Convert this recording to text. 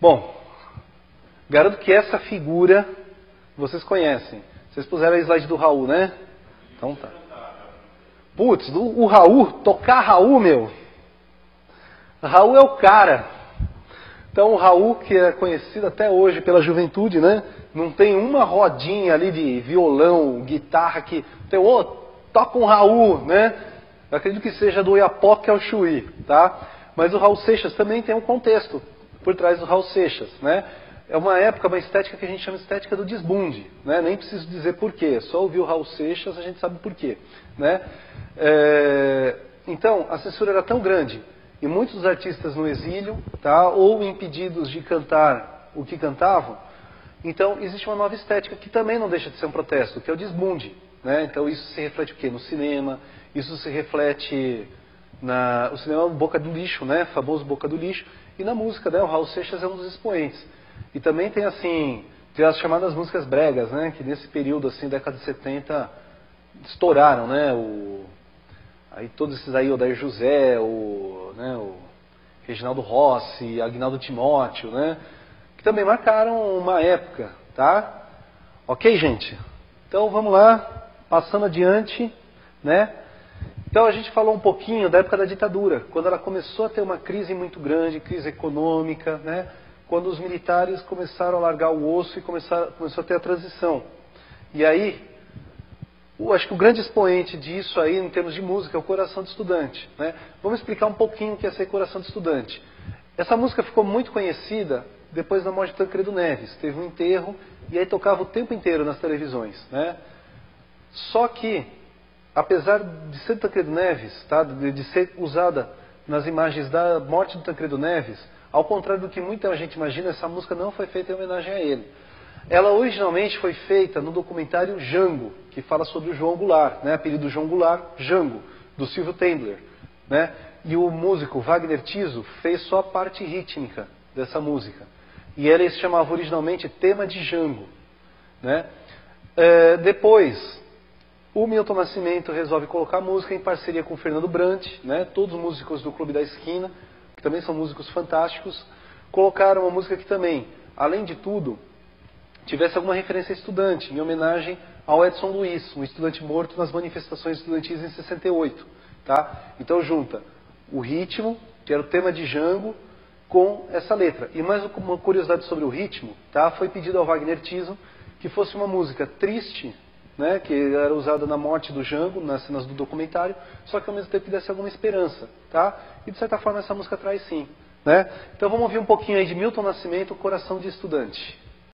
Bom, garanto que essa figura vocês conhecem. Vocês puseram a slide do Raul, né? Então tá. Putz, o Raul, tocar Raul, meu. Raul é o cara. Então o Raul, que é conhecido até hoje pela juventude, né? Não tem uma rodinha ali de violão, guitarra que tem, toca um Raul, né? Eu acredito que seja do Oiapoque ao Chuí, tá? Mas o Raul Seixas também tem um contexto por trás do Raul Seixas, né? É uma época, uma estética que a gente chama de estética do desbunde, né? Nem preciso dizer porquê, só ouvir o Raul Seixas a gente sabe porquê, né? Então, a censura era tão grande e muitos dos artistas no exílio, tá? Ou impedidos de cantar o que cantavam. Então, existe uma nova estética que também não deixa de ser um protesto, que é o desbunde, né? Então, isso se reflete o quê? No cinema, isso se reflete o cinema Boca do Lixo, né? Famoso Boca do Lixo, e na música, né? O Raul Seixas é um dos expoentes. E também tem, assim, tem as chamadas músicas bregas, né? Que nesse período, assim, década de 70, estouraram, né? Aí todos esses aí, o Odair José, o Reginaldo Rossi, Agnaldo Timóteo, né? Que também marcaram uma época, tá? Ok, gente? Então vamos lá, passando adiante, né? Então a gente falou um pouquinho da época da ditadura, quando ela começou a ter uma crise muito grande, crise econômica, né? Quando os militares começaram a largar o osso e começou a ter a transição. E aí, acho que o grande expoente disso aí, em termos de música, é o Coração de Estudante, né? Vamos explicar um pouquinho o que é ser Coração de Estudante. Essa música ficou muito conhecida depois da morte de Tancredo Neves. Teve um enterro e aí tocava o tempo inteiro nas televisões, né? Só que, apesar de ser Tancredo Neves, tá? de ser usada nas imagens da morte do Tancredo Neves, ao contrário do que muita gente imagina, essa música não foi feita em homenagem a ele. Ela originalmente foi feita no documentário Jango, que fala sobre o João Goulart, né? Apelido João Goulart, Jango, do Silvio Tendler, né? E o músico Wagner Tiso fez só a parte rítmica dessa música. E ela se chamava originalmente Tema de Jango, né? Depois, o Milton Nascimento resolve colocar a música em parceria com o Fernando Brant, né? Todos os músicos do Clube da Esquina, que também são músicos fantásticos, colocaram uma música que também, além de tudo, tivesse alguma referência estudante, em homenagem ao Edson Luiz, um estudante morto nas manifestações estudantis em 68. Tá? Então junta o ritmo, que era o tema de Jango, com essa letra. E mais uma curiosidade sobre o ritmo, tá? Foi pedido ao Wagner Tiso que fosse uma música triste, né? Que era usada na morte do Jango, nas cenas do documentário, só que ao mesmo tempo que desse alguma esperança. Tá? E de certa forma essa música traz sim. Né? Então vamos ouvir um pouquinho aí de Milton Nascimento, Coração de Estudante.